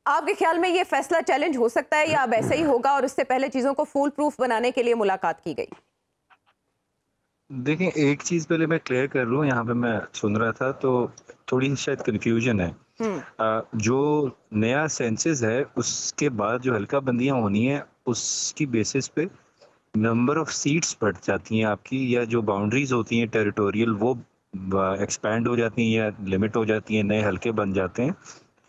आपके ख्याल में ये फैसला चैलेंज हो सकता है या अब ऐसे ही होगा और उससे पहले चीजों को फूल प्रूफ बनाने के लिए मुलाकात की गई? देखिए, एक चीज़ पहले मैं क्लियर कर लूँ, यहाँ पे मैं सुन रहा था तो थोड़ी शायद कन्फ्यूज़न है। हम्म। जो नया सेंसस है, उसके बाद जो हल्का बंदियाँ होनी है, उसकी बेसिस पे नंबर ऑफ सीट्स बढ़ जाती हैं आपकी, या जो बाउंड्रीज़ होती हैं टेरिटोरियल वो एक्सपैंड हो जाती हैं या लिमिट हो जाती हैं, नए हल्के बन जाते हैं।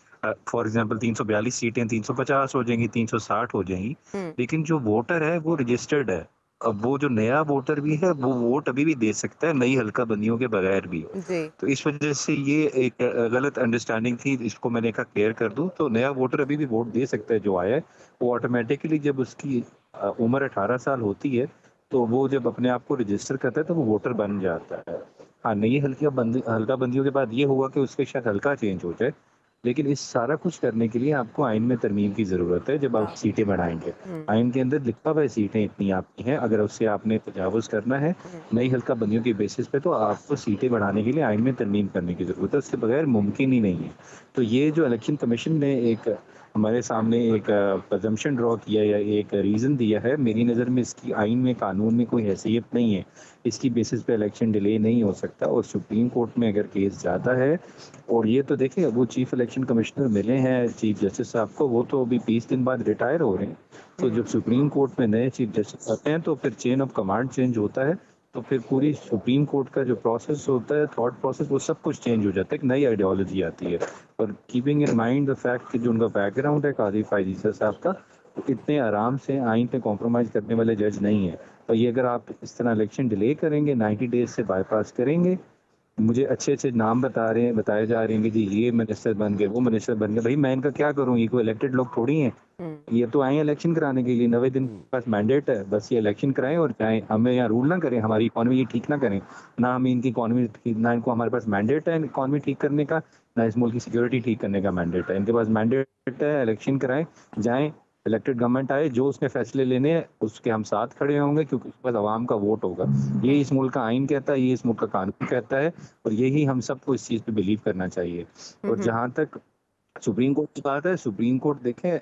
फॉर एग्ज़ाम्पल 342 सीटें 350 हो जाएँगी, 360 हो जाएँगी। हम्म। लेकिन जो वोटर है वो रजिस्टर्ड है। अब वो जो नया वोटर भी है वो वोट अभी भी दे सकता है, नई हल्का बंदियों के बगैर भी। जी। तो इस वजह से ये एक गलत अंडरस्टैंडिंग थी, इसको मैंने कहा क्लियर कर दूँ। तो नया वोटर अभी भी वोट दे सकता है जो आया है। वो ऑटोमैटिकली जब उसकी उम्र 18 साल होती है, तो वो जब अपने आप को रजिस्टर करता है तो वो वोटर बन जाता है। हाँ, नई हल्का बंदियों के बाद ये होगा कि उसके शायद हल्का चेंज हो जाए। लेकिन इस सारा कुछ करने के लिए आपको आइन में तरमीम की ज़रूरत है जब आप सीटें बढ़ाएँगे। हम्म। आइन के अंदर लिखा हुआ है सीटें इतनी आपकी हैं, अगर उससे आपने तजावुज़ करना है, हम्म। नई हल्का बंदियों की बेसिस पे तो आपको सीटें बढ़ाने के लिए आइन में तरमीम करने की ज़रूरत है, उसके बगैर मुमकिन ही नहीं है। तो ये जो इलेक्शन कमीशन ने एक हमारे सामने एक प्रेज़म्पशन ड्रा किया या एक रीज़न दिया है, मेरी नज़र में इसकी आइन में, कानून में कोई हैसियत नहीं है। इसकी बेसिस पे इलेक्शन डिले नहीं हो सकता और सुप्रीम कोर्ट में अगर केस जाता है, और ये तो देखिए वो चीफ इलेक्शन कमिश्नर मिले हैं चीफ जस्टिस साहब को, वो तो अभी 20 दिन बाद रिटायर हो रहे हैं। तो हम्म। जब सुप्रीम कोर्ट में नए चीफ जस्टिस आते हैं तो फिर चेन ऑफ कमांड चेंज होता है। तो फिर पूरी सुप्रीम कोर्ट का जो प्रोसेस होता है, थॉट प्रोसेस, वो सब कुछ चेंज हो जाता है, एक नई आइडियोलॉजी आती है। और keeping in mind the fact कि जो उनका बैकग्राउंड है काजी फायजीसा साहब का, वो इतने आराम से आइन पे कॉम्प्रोमाइज़ करने वाले जज नहीं है। और ये अगर आप इस तरह इलेक्शन डिले करेंगे, 90 डेज़ से बाईपास करेंगे, मुझे अच्छे-अच्छे नाम बताए जा रहे हैं कि जी ये मिनिस्टर बन गए, वो मिनिस्टर बन गए। भई मैं इनका क्या करूँ? ये कोई इलेक्टेड लोग थोड़ी हैं। हम्म। ये तो आए हैं इलेक्शन कराने के लिए, 90 दिन के पास मैंडेट है, बस ये इलेक्शन कराएँ और जाएँ। हमें यहाँ रूल ना करें, हमारी इकोनॉमी ये ठीक ना करें। ना हम इनकी इकोनॉमी ठीक, ना इनको हमारे पास मैंडेट है इकोनॉमी ठीक करने का, ना इस मुल्क की सिक्योरिटी ठीक करने का मैंडेट है। इनके पास मैंडेट है, इलेक्शन कराएँ, जाएँ, इलेक्टेड गवर्नमेंट आए, जो उसने फैसले लेने हैं, उसके हम साथ खड़े होंगे क्योंकि उसके पास अवाम का वोट होगा। ये इस मुल्क का आइन कहता है, ये इस मुल्क का कानून कहता है और यही हम सबको इस चीज़ पे बिलीव करना चाहिए। और हम्म। जहाँ तक सुप्रीम कोर्ट की बात है, सुप्रीम कोर्ट देखें,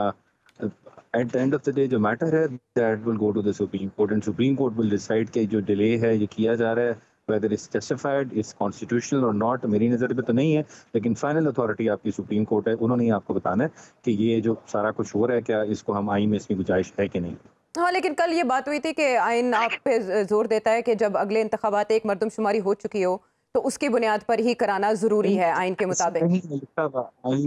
at the end of the day जो मैटर है that will go to the supreme court and supreme court will decide कि जो डिले है ये किया जा रहा है, whether it's justified, it's constitutional और नॉट। मेरी नज़र पे तो नहीं है, लेकिन फाइनल अथॉरिटी आपकी सुप्रीम कोर्ट है, उन्होंने ही आपको बताना है कि ये जो सारा कुछ हो रहा है, क्या इसको हम आइन में इसकी गुंजाइश है कि नहीं। हाँ, लेकिन कल ये बात हुई थी कि आइन आप पे जोर देता है कि जब अगले इंतखाबात एक मर्दमशुमारी हो चुकी हो तो उसकी बुनियाद पर ही कराना जरूरी नहीं, है आइन के इसमें मुताबिक। नहीं लिखा हुआ।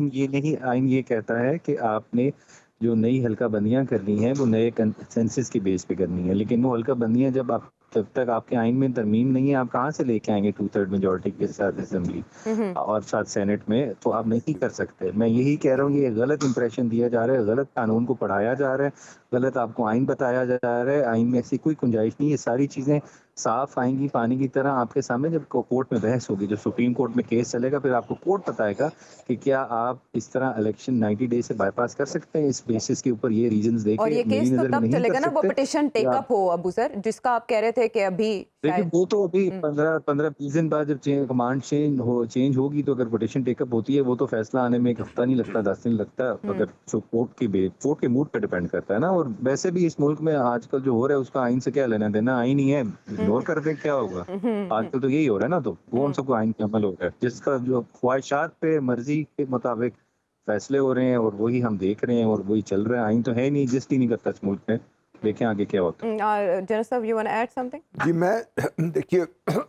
आइन ये कहता है कि आपने जो नई हल्का बंदियां करनी है वो नए सेंसस की बेस पे करनी है, लेकिन वो हल्का बंदियां जब तक आपके आइन में तरमीम नहीं है, आप कहाँ से लेके आएंगे 2/3 मेजोरिटी के साथ असेंबली हम्म। और साथ सेनेट में? तो आप नहीं कर सकते। मैं यही कह रहा हूँ, ये गलत इंप्रेशन दिया जा रहा है, गलत कानून को पढ़ाया जा रहा है, गलत आपको आइन बताया जा रहा है। आइन में ऐसी कोई गुंजाइश नहीं है, सारी चीजें साफ आएँगी पानी की तरह आपके सामने जब कोर्ट में बहस होगी, जब सुप्रीम कोर्ट में केस चलेगा, फिर आपको कोर्ट बताएगा कि क्या आप इस तरह इलेक्शन 90 डेज़ से बायपास कर सकते हैं, इस बेसिस के ऊपर ये रीज़न्स और देके? ये मेरी केस तो नज़र में तब नहीं कर चलेगा ना वो सकते। पिटिशन या टेकअप हो अबू सर, जिसका आप कह रहे थे कि अभी देखिए, शायद। वो तो अभी हम्म। 15-20 दिन बाद जब कमांड चेंज होगी, तो अगर पिटीशन टेकअप होती है, वो तो फैसला आने में 1 हफ्ता नहीं लगता, 10 दिन लगता है। हम्म। अगर जो कोर्ट के मूड पे डिपेंड करता है ना। और वैसे भी इस मुल्क में आजकल जो हो रहा है उसका आइन से क्या लेना-देना? आइन ही है, इग्नोर हम्म। कर दें क्या होगा? हम्म। आजकल तो यही हो रहा है ना, तो कौन हम्म। सा कोई आइन पे अमल हो रहा है? जिसका जो ख्वाहिशात पे मर्ज़ी के मुताबिक फैसले हो रहे हैं और वही हम देख रहे हैं और वही चल रहा है। आइन तो है ही नहीं, एग्ज़िस्ट ही नहीं करता इस मुल्क में। देखें आगे क्या होता है। जनरल साहब, you want to add something? जी मैं देखिए,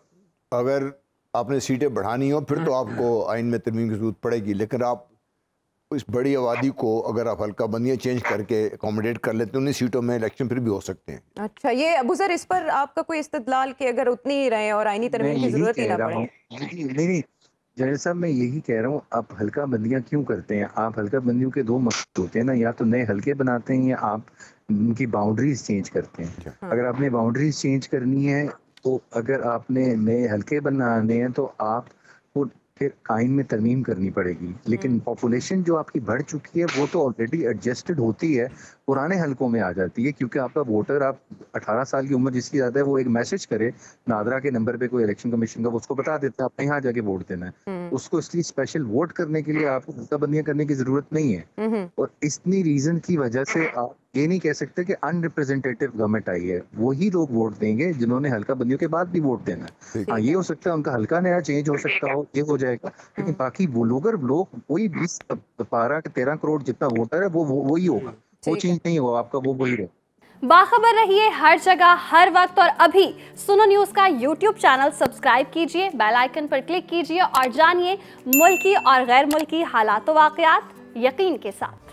अगर आपने सीटें बढ़ानी हो फिर तो आपको आइन में तरमीम की जरूरत पड़ेगी, लेकिन आप इस बड़ी आबादी को अगर आप हल्का बंदियाँ चेंज करके अकोमोडेट कर लेते हैं, उन्हीं सीटों में इलेक्शन फिर भी हो सकते हैं। अच्छा, ये अबू सर इस पर आपका कोई इस्तदलाल कि अगर उतनी ही रहे और आईनी मैं तरमीम की यही जरूरत ही कह ना रहा पड़े? हूँ, नहीं, जैसा साहब मैं यही कह रहा हूँ, आप हल्का बंदियाँ क्यों करते हैं? आप हल्का बंदियों के 2 मकसद होते हैं ना, या तो नए हल्के बनाते हैं या आप उनकी बाउंड्रीज़ चेंज करते हैं। अच्छा। हाँ। अगर आपने बाउंड्रीज़ चेंज करनी है, तो अगर आपने नए हल्के बनाने हैं तो आप वो फिर आइन में तरमीम करनी पड़ेगी। लेकिन पॉपुलेशन जो आपकी बढ़ चुकी है वो तो ऑलरेडी एडजस्टेड होती है, पुराने हलकों में आ जाती है, क्योंकि आपका वोटर, आप 18 साल की उम्र जिसकी ज्यादा है वो एक मैसेज करे नादरा के नंबर पे कोई इलेक्शन कमीशन का, वो उसको बता देता है आपने यहाँ जाके वोट देना है। उसको इसलिए स्पेशल वोट करने के लिए आपको हल्काबंदियां करने की जरूरत नहीं है। और इतनी रीजन की वजह से आप ये नहीं कह सकते कि अनरिप्रेजेंटेटिव गवर्नमेंट आई है। वही लोग वोट देंगे जिन्होंने हल्का बंदियों के बाद भी वोट देना है। हाँ, ये हो सकता है उनका हल्का नया चेंज हो सकता हो, ये हो जाएगा, लेकिन बाकी वो लोग वही 12-13 करोड़ जितना वोटर है वो वही होगा, वो चेंज नहीं होगा आपका, वो वही रहेगा। बाखबर रहिए हर जगह हर वक्त, और अभी सुनो न्यूज़ का YouTube चैनल सब्सक्राइब कीजिए, बेल आइकन पर क्लिक कीजिए और जानिए मुल्की और गैर मुल्की हालात व वाक़यात यकीन के साथ।